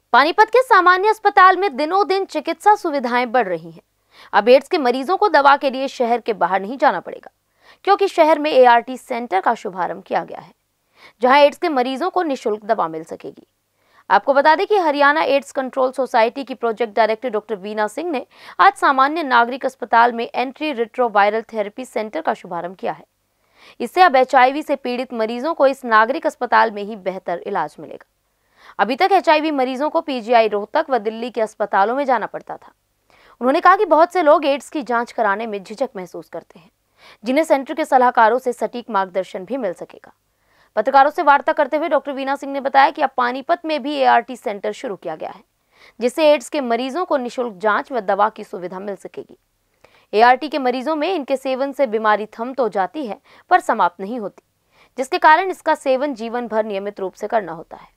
पानीपत के सामान्य अस्पताल में दिनों दिन चिकित्सा सुविधाएं बढ़ रही हैं। अब एड्स के मरीजों को दवा के लिए शहर के बाहर नहीं जाना पड़ेगा, क्योंकि शहर में ART सेंटर का शुभारंभ किया गया है, जहां एड्स के मरीजों को निःशुल्क दवा मिल सकेगी। आपको बता दें कि हरियाणा एड्स कंट्रोल सोसाइटी की project director doctor Veena Singh ने आज सामान्य नागरिक अस्पताल में एंटी रिट्रोवायरल थेरेपी सेंटर का शुभारंभ किया है। इससे अब HIV से पीड़ित मरीजों को इस नागरिक अस्पताल में ही बेहतर इलाज मिलेगा। अभी तक HIV मरीजों को PGI रोहतक व दिल्ली के अस्पतालों में जाना पड़ता था। उन्होंने कहा कि बहुत से लोग एड्स की जांच कराने में झिझक महसूस करते हैं, जिन्हें सेंटर के सलाहकारों से सटीक मार्गदर्शन भी मिल सकेगा। पत्रकारों से वार्ता करते हुए डॉक्टर वीना सिंह ने बताया कि अब पानीपत में भी ART सेंटर शुरू किया गया है, जिससे एड्स के मरीजों को निःशुल्क जांच व दवा की सुविधा मिल सकेगी। ART के मरीजों में इनके सेवन से बीमारी थम तो जाती है, पर समाप्त नहीं होती, जिसके कारण इसका सेवन जीवन भर नियमित रूप से करना होता है।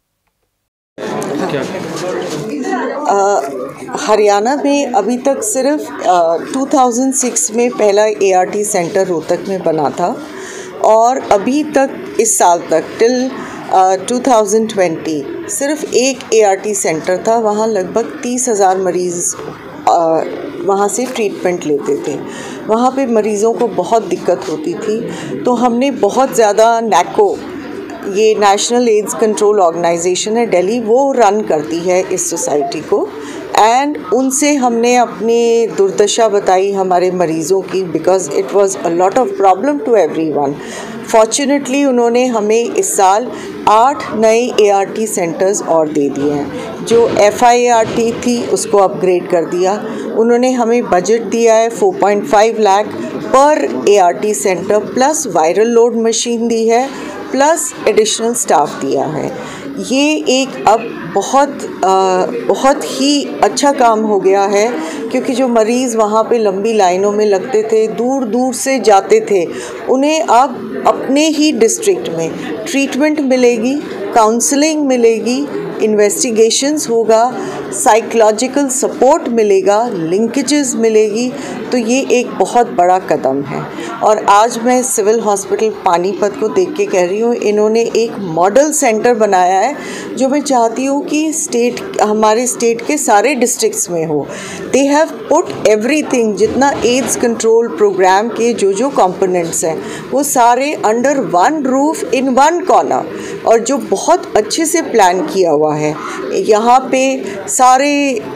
हरियाणा में अभी तक सिर्फ 2006 में पहला ART सेंटर रोहतक में बना था और अभी तक इस साल तक टिल 2020 सिर्फ एक ART सेंटर था। वहाँ लगभग 30,000 मरीज़ वहाँ से ट्रीटमेंट लेते थे। वहाँ पे मरीज़ों को बहुत दिक्कत होती थी, तो हमने बहुत ज़्यादा NACO, ये नेशनल एड्स कंट्रोल ऑर्गेनाइजेशन है दिल्ली, वो रन करती है इस सोसाइटी को, एंड उनसे हमने अपनी दुर्दशा बताई हमारे मरीज़ों की, because it was a lot of problem to everyone. Fortunately उन्होंने हमें इस साल 8 नए ART सेंटर्स और दे दिए हैं। जो FIART थी उसको अपग्रेड कर दिया। उन्होंने हमें बजट दिया है 4.5 लाख पर ART centre, plus viral load machine दी है, प्लस एडिशनल स्टाफ दिया है। ये एक अब बहुत ही अच्छा काम हो गया है, क्योंकि जो मरीज़ वहाँ पे लंबी लाइनों में लगते थे, दूर दूर से जाते थे, उन्हें अब अपने ही डिस्ट्रिक्ट में ट्रीटमेंट मिलेगी, काउंसलिंग मिलेगी, इन्वेस्टिगेशंस होगा, साइकोलॉजिकल सपोर्ट मिलेगा, लिंकेजेस मिलेगी। तो ये एक बहुत बड़ा कदम है। और आज मैं सिविल हॉस्पिटल पानीपत को देख के कह रही हूँ, इन्होंने एक मॉडल सेंटर बनाया है, जो मैं चाहती हूँ कि हमारे स्टेट के सारे डिस्ट्रिक्ट्स में हो। दे हैव पुट एवरीथिंग, जितना एड्स कंट्रोल प्रोग्राम के जो कंपोनेंट्स हैं, वो सारे under one roof in one corner, और जो बहुत अच्छे से प्लान किया हुआ है। यहाँ पे सारे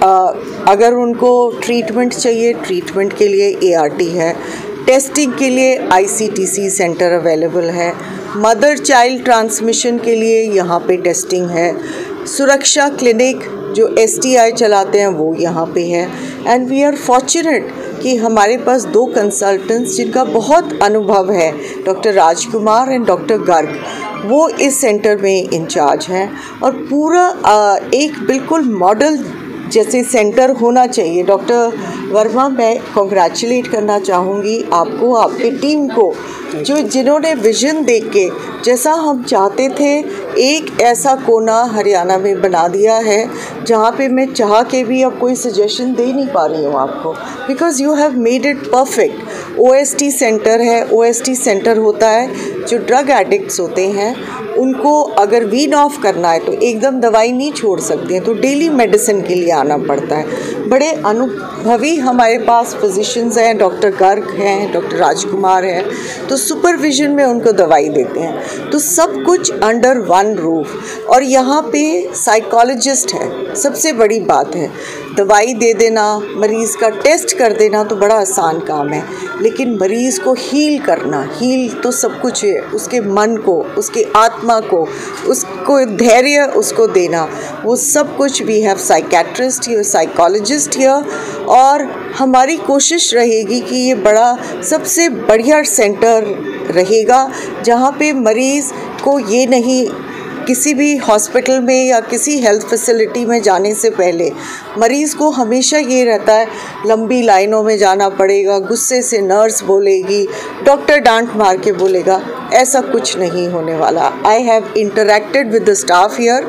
अगर उनको ट्रीटमेंट चाहिए, ट्रीटमेंट के लिए ART है, टेस्टिंग के लिए ICTC सेंटर अवेलेबल है, मदर चाइल्ड ट्रांसमिशन के लिए यहाँ पे टेस्टिंग है, सुरक्षा क्लिनिक जो STI चलाते हैं वो यहाँ पे है। एंड वी आर फॉर्चुनेट कि हमारे पास 2 कंसल्टेंट्स जिनका बहुत अनुभव है, doctor Rajkumar and doctor Garg, वो इस सेंटर में इंचार्ज हैं। और पूरा एक बिल्कुल मॉडल जैसे सेंटर होना चाहिए। डॉक्टर वर्मा, मैं कॉन्ग्रेचुलेट करना चाहूँगी आपको, आपकी टीम को, जिन्होंने विजन देख के, जैसा हम चाहते थे, एक ऐसा कोना हरियाणा में बना दिया है, जहाँ पे मैं चाह के भी अब कोई सजेशन दे नहीं पा रही हूँ आपको, because you have made it perfect. OST centre है। OST सेंटर होता है जो ड्रग एडिक्ट्स होते हैं, उनको अगर वीन ऑफ करना है तो एकदम दवाई नहीं छोड़ सकते हैं, तो डेली मेडिसिन के लिए आना पड़ता है। बड़े अनुभवी हमारे पास फिजिशियंस हैं, डॉक्टर गर्ग हैं, डॉक्टर राजकुमार हैं, तो सुपरविजन में उनको दवाई देते हैं। तो सब कुछ अंडर वन रूफ। और यहाँ पे साइकोलॉजिस्ट है, सबसे बड़ी बात है। दवाई दे देना, मरीज़ का टेस्ट कर देना तो बड़ा आसान काम है, लेकिन मरीज़ को हील करना, हील तो सब कुछ है, उसके मन को, उसके आत्मा को, उसको धैर्य उसको देना, वो सब कुछ। We have psychiatrist here, psychologist here, और हमारी कोशिश रहेगी कि ये बड़ा सबसे बढ़िया सेंटर रहेगा, जहाँ पे मरीज़ को ये नहीं, किसी भी हॉस्पिटल में या किसी हेल्थ फैसिलिटी में जाने से पहले मरीज़ को हमेशा ये रहता है लंबी लाइनों में जाना पड़ेगा, गुस्से से नर्स बोलेगी, डॉक्टर डांट मार के बोलेगा। ऐसा कुछ नहीं होने वाला। I have interacted with the staff here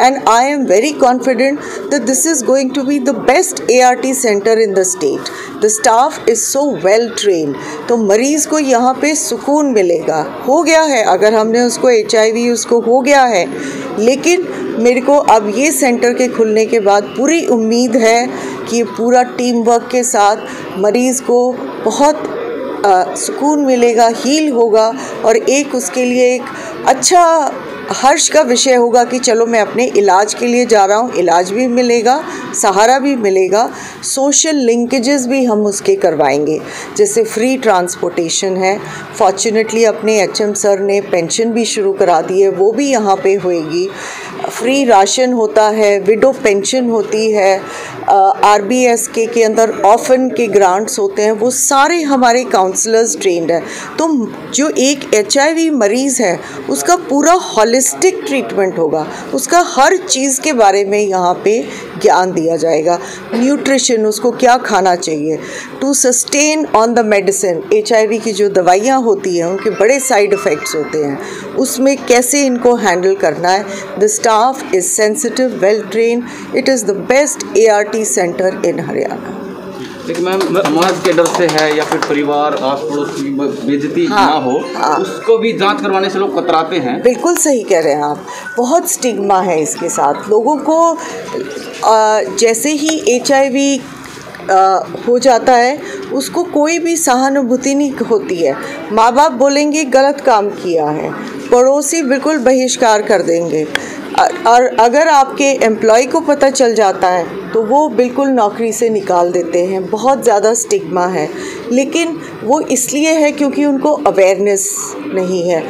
and I am very confident that this is going to be the best ART center in the state. The staff is so well trained. तो मरीज़ को यहाँ पे सुकून मिलेगा। हो गया है, अगर हमने उसको HIV उसको हो गया है, लेकिन मेरे को अब ये सेंटर के खुलने के बाद पूरी उम्मीद है कि पूरा टीम वर्क के साथ मरीज़ को बहुत सुकून मिलेगा, हील होगा और एक उसके लिए एक अच्छा हर्ष का विषय होगा कि चलो मैं अपने इलाज के लिए जा रहा हूँ, इलाज भी मिलेगा, सहारा भी मिलेगा, सोशल लिंकेजेस भी हम उसके करवाएंगे, जैसे फ्री ट्रांसपोर्टेशन है। फॉर्चुनेटली अपने HM सर ने पेंशन भी शुरू करा दी है, वो भी यहाँ पे होएगी। फ्री राशन होता है, विडो पेंशन होती है, RBSK के अंदर ऑफन के ग्रांट्स होते हैं, वो सारे हमारे काउंसलर्स ट्रेंड हैं। तो जो एक HIV मरीज़ है उसका पूरा हॉलिस्टिक ट्रीटमेंट होगा, उसका हर चीज़ के बारे में यहाँ पे ज्ञान दिया जाएगा। न्यूट्रिशन, उसको क्या खाना चाहिए to sustain on the medicine. HIV की जो दवाइयाँ होती हैं उनके बड़े साइड इफ़ेक्ट्स होते हैं, उसमें कैसे इनको हैंडल करना है। The staff is sensitive, well train, it is the best ART centre in Haryana. लेकिन मैम समाज के डर से है या फिर परिवार आस पड़ोस की बेइज्जती ना हो, उसको भी जांच करवाने से लोग कतराते हैं। बिल्कुल सही कह रहे हैं आप, बहुत स्टिग्मा है इसके साथ। लोगों को जैसे ही HIV हो जाता है उसको कोई भी सहानुभूति नहीं होती है। माँ बाप बोलेंगे गलत काम किया है, पड़ोसी बिल्कुल बहिष्कार कर देंगे, और अगर आपके एम्प्लॉय को पता चल जाता है तो वो बिल्कुल नौकरी से निकाल देते हैं। बहुत ज़्यादा स्टिग्मा है, लेकिन वो इसलिए है क्योंकि उनको अवेयरनेस नहीं है।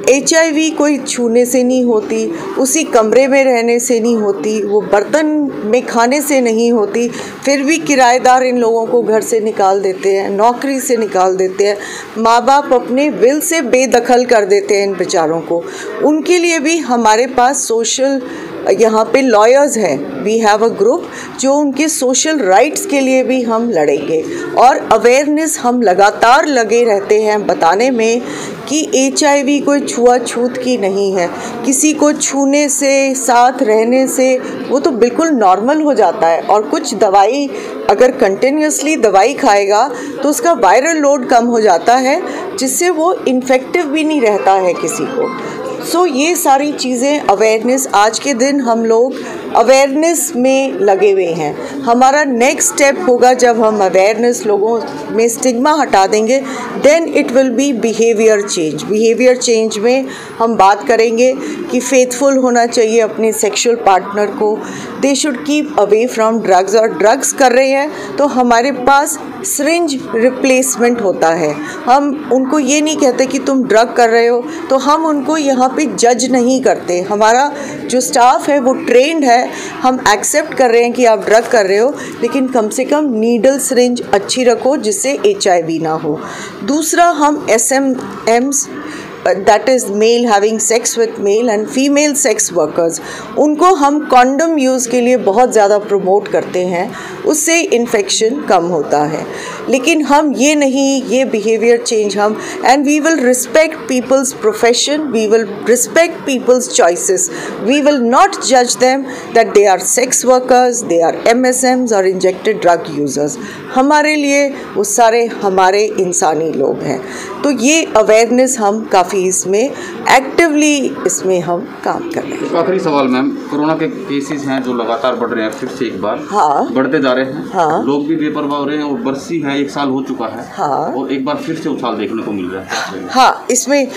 HIV कोई छूने से नहीं होती, उसी कमरे में रहने से नहीं होती, वो बर्तन में खाने से नहीं होती, फिर भी किराएदार इन लोगों को घर से निकाल देते हैं, नौकरी से निकाल देते हैं, माँ बाप अपने विल से बेदखल कर देते हैं इन बेचारों को। उनके लिए भी हमारे पास सोशल यहाँ पे लॉयर्स हैं, वी हैव अ ग्रुप जो उनके सोशल राइट्स के लिए भी हम लड़ेंगे। और अवेयरनेस हम लगातार लगे रहते हैं बताने में कि HIV कोई छुआछूत की नहीं है। किसी को छूने से, साथ रहने से वो तो बिल्कुल नॉर्मल हो जाता है। और कुछ दवाई अगर कंटिन्यूसली दवाई खाएगा तो उसका वायरल लोड कम हो जाता है, जिससे वो इन्फेक्टिव भी नहीं रहता है किसी को। सो ये सारी चीज़ें अवेयरनेस, आज के दिन हम लोग अवेयरनेस में लगे हुए हैं। हमारा नेक्स्ट स्टेप होगा जब हम अवेयरनेस, लोगों में स्टिग्मा हटा देंगे, then it will be behaviour change. Behaviour change में हम बात करेंगे कि फेथफुल होना चाहिए अपने सेक्सुअल पार्टनर को, they should keep away from drugs. और ड्रग्स कर रहे हैं तो हमारे पास सिरिंज रिप्लेसमेंट होता है। हम उनको ये नहीं कहते कि तुम ड्रग कर रहे हो, तो हम उनको यहाँ पे जज नहीं करते। हमारा जो स्टाफ है वो ट्रेंड है, हम एक्सेप्ट कर रहे हैं कि आप ड्रग कर रहे हो, लेकिन कम से कम नीडल सिरिंज अच्छी रखो जिससे HIV ना हो। दूसरा, हम SMMs, that is male having sex with male and female sex workers, उनको हम कॉन्डम यूज़ के लिए बहुत ज़्यादा प्रमोट करते हैं, उससे इन्फेक्शन कम होता है। लेकिन हम ये नहीं, ये बिहेवियर चेंज हम, and we will respect people's profession, we will respect people's choices, we will not जज them that they are sex workers, they are MSMs और इंजेक्टेड ड्रग यूज़र्स। हमारे लिए वो सारे हमारे इंसानी लोग हैं। तो ये अवेयरनेस हम काफ़ी इसमें एक्टिवली इसमें हम काम कर रहे हैं। आखिरी सवाल मैम, कोरोना के केसेस हैं जो लगातार बढ़ रहे हैं, फिर से एक बार बढ़ते जा रहे हैं। लोग भी बेपरवाह हो रहे हैं, और बरसी है, 1 साल हो चुका है, और एक बार फिर से उछाल देखने को मिल रहा है। इसमें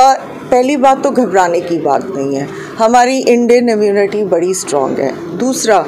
पहली बात तो घबराने की बात नहीं है, हमारी इंडियन इम्यूनिटी बड़ी स्ट्रॉन्ग है। दूसरा,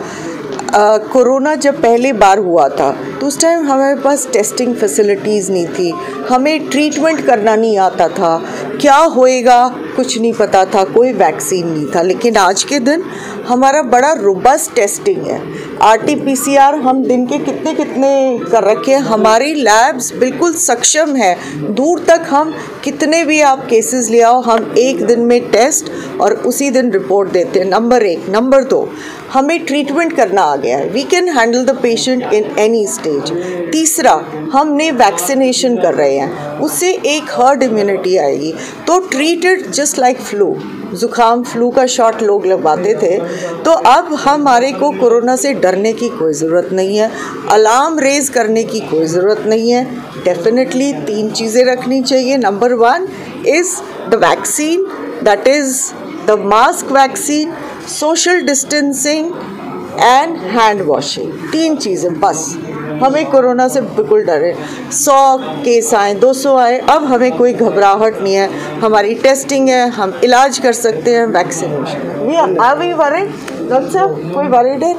कोरोना जब पहली बार हुआ था तो उस टाइम हमारे पास टेस्टिंग फैसिलिटीज़ नहीं थी, हमें ट्रीटमेंट करना नहीं आता था, क्या होएगा कुछ नहीं पता था, कोई वैक्सीन नहीं था। लेकिन आज के दिन हमारा बड़ा रोबस्ट टेस्टिंग है, RT-PCR हम दिन के कितने कर रखे हैं, हमारी लैब्स बिल्कुल सक्षम है, दूर तक हम कितने भी आप केसेस ले आओ, हम एक दिन में टेस्ट और उसी दिन रिपोर्ट देते हैं। नंबर 1। नंबर 2, हमें ट्रीटमेंट करना आ गया है, we can handle the patient in any stage. तीसरा, हमने वैक्सीनेशन कर रहे हैं, उससे एक हर्ड इम्यूनिटी आएगी, तो treat it just like flu. जुकाम फ्लू का शॉट लोग लगवाते थे। तो अब हमारे को कोरोना से डरने की कोई ज़रूरत नहीं है, अलार्म रेज करने की कोई ज़रूरत नहीं है। डेफिनेटली 3 चीज़ें रखनी चाहिए। Number 1 is the vaccine, that is the mask vaccine, social distancing and hand washing. 3 चीज़ें बस। हमें कोरोना से बिल्कुल डर है। 100 केस आए, 200 आए, अब हमें कोई घबराहट नहीं है। हमारी टेस्टिंग है, हम इलाज कर सकते हैं, वैक्सीनेशन है। Are we worried? डॉक्टर साहब, कोई वरीड है?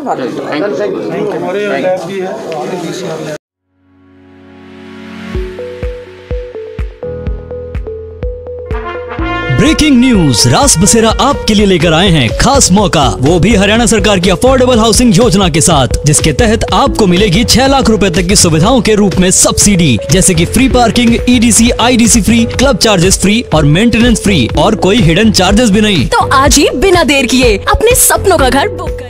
ब्रेकिंग न्यूज, रास बसेरा आपके लिए लेकर आए हैं खास मौका, वो भी हरियाणा सरकार की अफोर्डेबल हाउसिंग योजना के साथ, जिसके तहत आपको मिलेगी 6 लाख रुपए तक की सुविधाओं के रूप में सब्सिडी, जैसे कि free parking, EDC, IDC free, club charges free और मेंटेनेंस फ्री, और कोई हिडन चार्जेस भी नहीं। तो आज ही बिना देर किए अपने सपनों का घर बुक कर